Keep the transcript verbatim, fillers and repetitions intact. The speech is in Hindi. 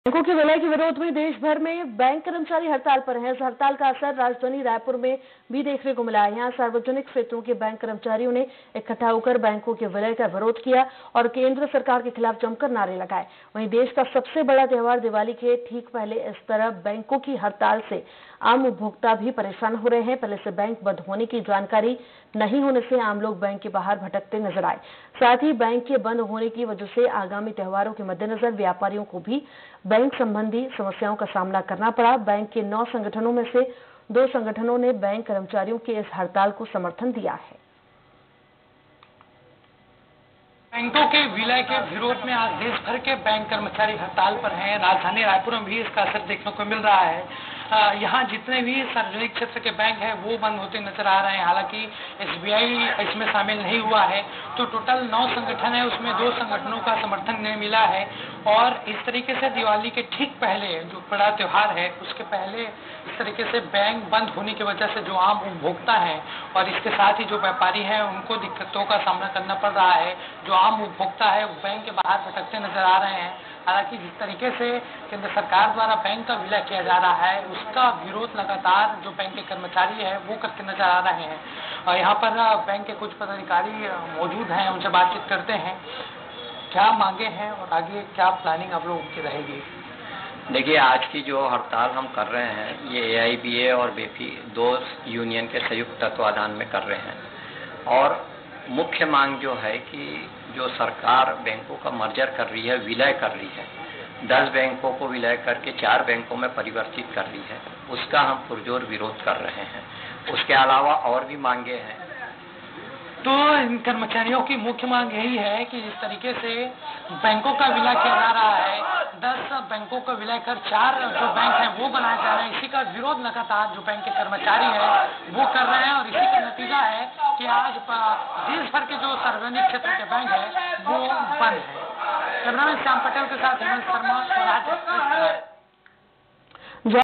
बैंकों के विलय के विरोध में देश भर में बैंक कर्मचारी हड़ताल पर हैं। इस हड़ताल का असर राजधानी रायपुर में भी देखने को मिला है। यहाँ सार्वजनिक क्षेत्रों के बैंक कर्मचारियों ने इकट्ठा होकर बैंकों के विलय का विरोध किया और केंद्र सरकार के खिलाफ जमकर नारे लगाए। वहीं देश का सबसे बड़ा त्योहार दिवाली के ठीक पहले इस तरह बैंकों की हड़ताल से आम उपभोक्ता भी परेशान हो रहे हैं। पहले से बैंक बंद होने की जानकारी नहीं होने से आम लोग बैंक के बाहर भटकते नजर आए। साथ ही बैंक के बंद होने की वजह से आगामी त्योहारों के मद्देनजर व्यापारियों को भी बैंक संबंधी समस्याओं का सामना करना पड़ा। बैंक के नौ संगठनों में से दो संगठनों ने बैंक कर्मचारियों की इस हड़ताल को समर्थन दिया है। बैंकों के विलय के विरोध में आज देश भर के बैंक कर्मचारी हड़ताल पर हैं। राजधानी रायपुर में भी इसका असर देखने को मिल रहा है। यहाँ जितने भी सार्वजनिक क्षेत्र के बैंक हैं वो बंद होते नजर आ रहे हैं। हालांकि एसबीआई इसमें शामिल नहीं हुआ है। तो टोटल नौ संगठन है, उसमें दो संगठनों का समर्थन नहीं मिला है। और इस तरीके से दिवाली के ठीक पहले जो बड़ा त्योहार है उसके पहले इस तरीके से बैंक बंद होने की वजह से जो आम उपभोक्ता है और इसके साथ ही जो व्यापारी हैं उनको दिक्कतों का सामना करना पड़ रहा है। जो आम उपभोक्ता है वो बैंक के बाहर भटकते नजर आ रहे हैं। हालांकि जिस तरीके से केंद्र सरकार द्वारा बैंक का विलय किया जा रहा है उसका विरोध लगातार जो बैंक के कर्मचारी है वो करते नजर आ रहे हैं। और यहाँ पर बैंक के कुछ पदाधिकारी मौजूद हैं, उनसे बातचीत करते हैं। क्या मांगे हैं और आगे क्या प्लानिंग आप लोगों की रहेगी? देखिए, आज की जो हड़ताल हम कर रहे हैं ये ए आई बी ए और बेफी दो यूनियन के संयुक्त तत्वाधान में कर रहे हैं। और मुख्य मांग जो है कि जो सरकार बैंकों का मर्जर कर रही है, विलय कर रही है, दस बैंकों को विलय करके चार बैंकों में परिवर्तित कर रही है, उसका हम पुरजोर विरोध कर रहे हैं। उसके अलावा और भी मांगे हैं। तो इन कर्मचारियों की मुख्य मांग यही है कि जिस तरीके से बैंकों का विलय किया जा रहा है, दस बैंकों का विलय कर चार जो बैंक हैं वो बनाए जा रहे हैं, इसी का विरोध लगातार जो बैंक के कर्मचारी हैं वो कर रहे हैं। और इसी का नतीजा है कि आज देश भर के जो सार्वजनिक क्षेत्र के बैंक है वो बंद है। कैमरामैन श्याम पटेल के साथ हेमंत शर्मा, स्वराज एक्सप्रेस।